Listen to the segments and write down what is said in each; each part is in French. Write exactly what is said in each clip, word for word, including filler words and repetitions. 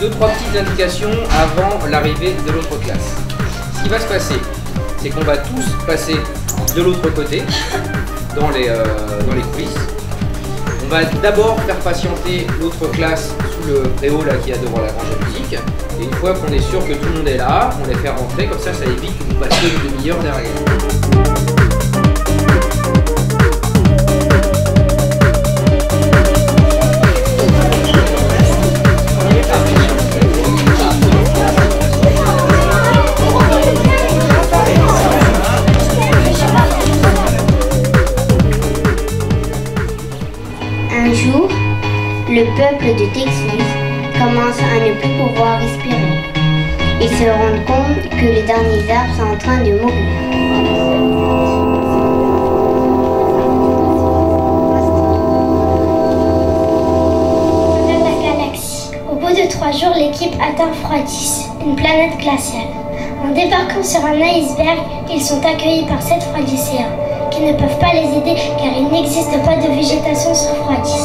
deux trois petites indications avant l'arrivée de l'autre classe. Ce qui va se passer, c'est qu'on va tous passer de l'autre côté, dans les, euh, dans les coulisses. On va d'abord faire patienter l'autre classe sous le préau là qui est devant la grange à musique. Et une fois qu'on est sûr que tout le monde est là, on les fait rentrer, comme ça ça évite que vous passiez une demi-heure derrière. Un jour, le peuple de Texas commence à ne plus pouvoir respirer. Ils se rendent compte que les derniers arbres sont en train de mourir. Dans la galaxie. Au bout de trois jours, l'équipe atteint Froidis, une planète glaciale. En débarquant sur un iceberg, ils sont accueillis par sept Froidicéens, qui ne peuvent pas les aider car il n'existe pas de végétation sur Froidis.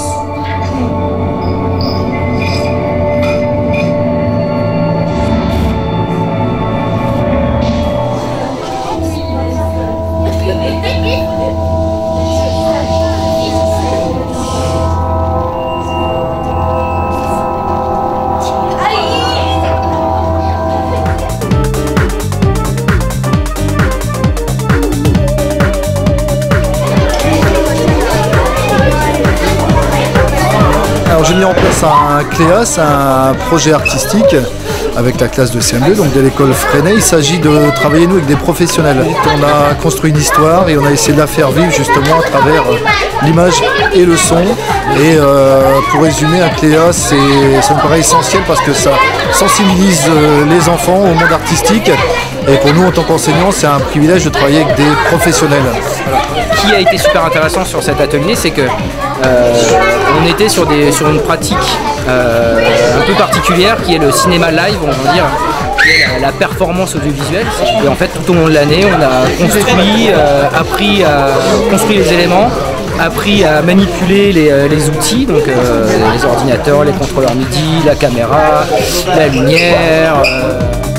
Alors j'ai mis en place un Cléas, un projet artistique avec la classe de C M deux, donc de l'école Freinet. Il s'agit de travailler nous avec des professionnels. On a construit une histoire et on a essayé de la faire vivre justement à travers l'image et le son. Et euh, pour résumer, un Cléas, ça me paraît essentiel parce que ça sensibilise les enfants au monde artistique. Et pour nous, en tant qu'enseignants, c'est un privilège de travailler avec des professionnels. Voilà. Ce qui a été super intéressant sur cet atelier, c'est que euh, on était sur, des, sur une pratique euh, un peu particulière qui est le cinéma live, on va dire, qui est la, la performance audiovisuelle. Et en fait, tout au long de l'année, on a construit, euh, appris à construire les éléments, appris à manipuler les, les outils, donc euh, les ordinateurs, les contrôleurs MIDI, la caméra, la lumière. Euh,